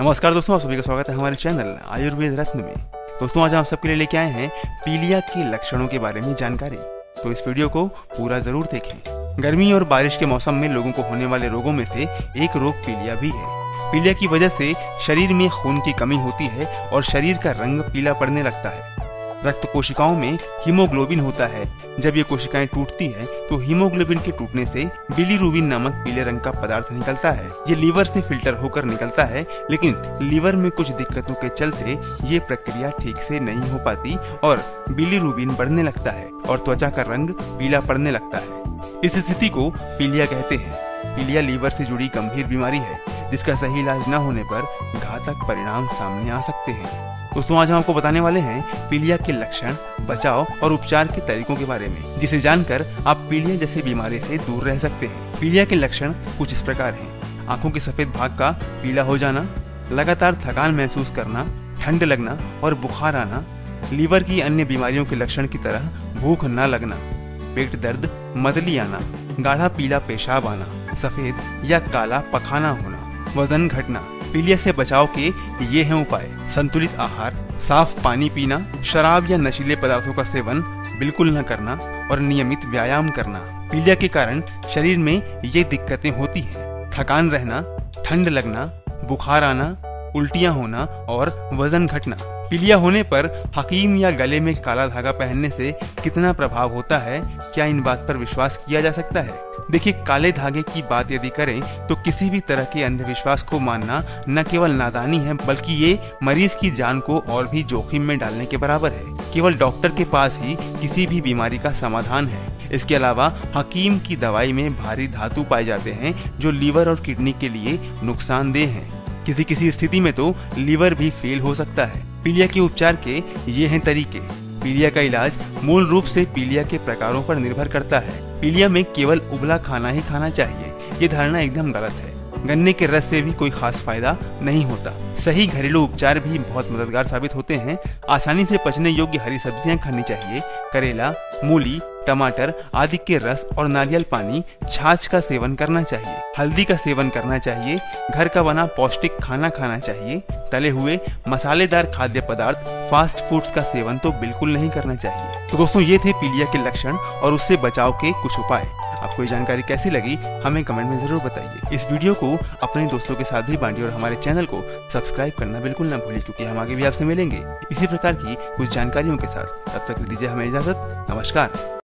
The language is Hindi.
नमस्कार दोस्तों, आप सभी का स्वागत है हमारे चैनल आयुर्वेद रत्न में। दोस्तों, आज हम सबके लिए लेके आए हैं पीलिया के लक्षणों के बारे में जानकारी। तो इस वीडियो को पूरा जरूर देखें। गर्मी और बारिश के मौसम में लोगों को होने वाले रोगों में से एक रोग पीलिया भी है। पीलिया की वजह से शरीर में खून की कमी होती है और शरीर का रंग पीला पड़ने लगता है। रक्त कोशिकाओं में हीमोग्लोबिन होता है। जब ये कोशिकाएं टूटती हैं, तो हीमोग्लोबिन के टूटने से बिलीरुबिन नामक पीले रंग का पदार्थ निकलता है। ये लीवर से फिल्टर होकर निकलता है, लेकिन लीवर में कुछ दिक्कतों के चलते ये प्रक्रिया ठीक से नहीं हो पाती और बिलीरुबिन बढ़ने लगता है और त्वचा का रंग पीला पड़ने लगता है। इस स्थिति को पीलिया कहते हैं। पीलिया लीवर से जुड़ी गंभीर बीमारी है, जिसका सही इलाज न होने पर घातक परिणाम सामने आ सकते हैं। दोस्तों, आज हम आपको बताने वाले हैं पीलिया के लक्षण, बचाव और उपचार के तरीकों के बारे में, जिसे जानकर आप पीलिया जैसी बीमारी से दूर रह सकते हैं। पीलिया के लक्षण कुछ इस प्रकार हैं। आंखों के सफेद भाग का पीला हो जाना, लगातार थकान महसूस करना, ठंड लगना और बुखार आना, लीवर की अन्य बीमारियों के लक्षण की तरह भूख न लगना, पेट दर्द, मतली आना, गाढ़ा पीला पेशाब आना, सफेद या काला पखाना होना, वजन घटना। पीलिया से बचाव के ये हैं उपाय: संतुलित आहार, साफ पानी पीना, शराब या नशीले पदार्थों का सेवन बिल्कुल न करना और नियमित व्यायाम करना। पीलिया के कारण शरीर में ये दिक्कतें होती हैं: थकान रहना, ठंड लगना, बुखार आना, उल्टियां होना और वजन घटना। पीलिया होने पर हकीम या गले में काला धागा पहनने से कितना प्रभाव होता है, क्या इन बात पर विश्वास किया जा सकता है? देखिए, काले धागे की बात यदि करें तो किसी भी तरह के अंधविश्वास को मानना न केवल नादानी है, बल्कि ये मरीज की जान को और भी जोखिम में डालने के बराबर है। केवल डॉक्टर के पास ही किसी भी बीमारी का समाधान है। इसके अलावा हकीम की दवाई में भारी धातु पाए जाते हैं, जो लीवर और किडनी के लिए नुकसानदेह हैं। किसी किसी स्थिति में तो लीवर भी फेल हो सकता है। पीलिया के उपचार के ये हैं तरीके। पीलिया का इलाज मूल रूप से पीलिया के प्रकारों पर निर्भर करता है। पीलिया में केवल उबला खाना ही खाना चाहिए, ये धारणा एकदम गलत है। गन्ने के रस से भी कोई खास फायदा नहीं होता। सही घरेलू उपचार भी बहुत मददगार साबित होते हैं। आसानी से पचने योग्य हरी सब्जियां खानी चाहिए। करेला, मूली, टमाटर आदि के रस और नारियल पानी, छाछ का सेवन करना चाहिए। हल्दी का सेवन करना चाहिए। घर का बना पौष्टिक खाना खाना चाहिए। तले हुए मसालेदार खाद्य पदार्थ, फास्ट फूड्स का सेवन तो बिल्कुल नहीं करना चाहिए। तो दोस्तों, ये थे पीलिया के लक्षण और उससे बचाव के कुछ उपाय। आपको ये जानकारी कैसी लगी, हमें कमेंट में जरूर बताइए। इस वीडियो को अपने दोस्तों के साथ भी बांटिए और हमारे चैनल को सब्सक्राइब करना बिल्कुल ना भूलिए, क्योंकि हम आगे भी आपसे मिलेंगे इसी प्रकार की कुछ जानकारियों के साथ। तब तक दीजिए हमें इजाजत। नमस्कार।